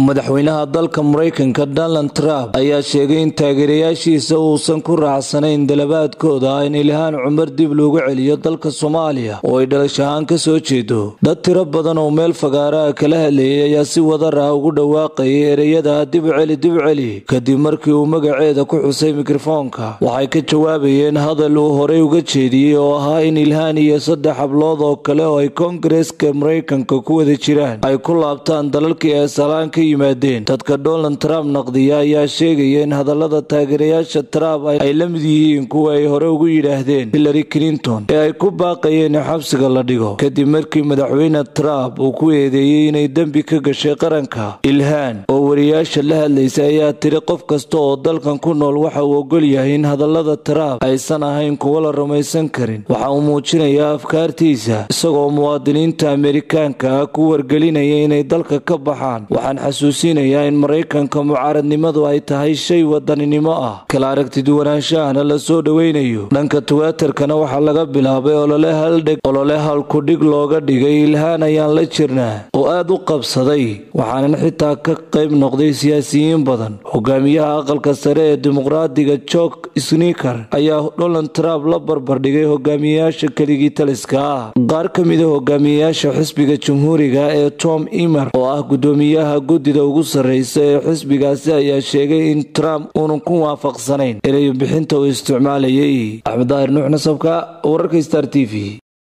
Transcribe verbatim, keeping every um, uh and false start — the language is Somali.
madaxweynaha dalka Mareykanka Donald Trump ayaa sheegay in taageerayaashiisa uusan ku raacsanayn dalabaadkooda in Ilhaan Cumar dib loogu celiyo dalka Soomaaliya oo ay dhalashahaan ka soo jeedo. Dad tiro badan oo meel fagaara kala hadlayay ayaa si wadar ah ugu dhawaaqay ereyada dib u celi dib u celi kadib markii uu magaceeda ku xusay mikrofoonka. Waxay ka jawaabayeen hadal uu horey uga jeediyay oo ahaa in Ilhaan iyo saddex hablood oo kale oo ay Koongareeska Mareykanka ku wada jiraan ay ku laabtaan dalalkii ay salaanka yimaadeen. Dadka Donald Trump naqdiya ayaa sheegaya in hadallada taageerayaasha Trump ay la mid yihiin kuwa ay hore ugu yiraahdeen Hillary Clinton ee ay ku baaqayeen in xabsiga la dhigo kadib markii madaxweyne Trump uu ku eedeeyay inay dambi ka gashay qaranka. Ilhaan oo wariyaasha la hadlaysay ayaa tiri qof kasta oo dalkan ku nool waxa uu ogol yahay in hadallada Trump aysan ahayn kuwa la rumaysan karin. Waxa uu muujinayaa afkaartiisa isagoo muwaadiniinta Ameerikaanka ku wargelinaya inay dalka ka baxaan. Waxaan xasuusinayaa in Mareykanka mucaaradnimadu ay tahay shay wadaninimo ah, kala aragtiduwanaanshaha la soo dhaweynayo. Dhanka Twitter-kana waxaa laga bilaabay olole hal dhig olole hal ku dhig looga dhigay Ilhaan ayaan la jirnaa oo aad u qabsaday, waxaana xitaa ka qayb noqday siyaasiyiin badan. Hogaamiyaha aqalka sare ee dimuqraadiga Chuck Schumer ayaa Donald Trump la barbardhigay hogaamiyayaasha keligii taliska ah. Qaar ka mid ah hogaamiyayaasha xisbiga Jamhuuriga ee Tom Emmer oo ah gudoomiyaha guddida ugu sarreysa ee xisbigaasi ayaa sheegay in Trump uunu ku waafaqsanayn erayo bixinta uu isticmaalayay. Axmed Daahir Nuux Nasabka, wararka Star T V.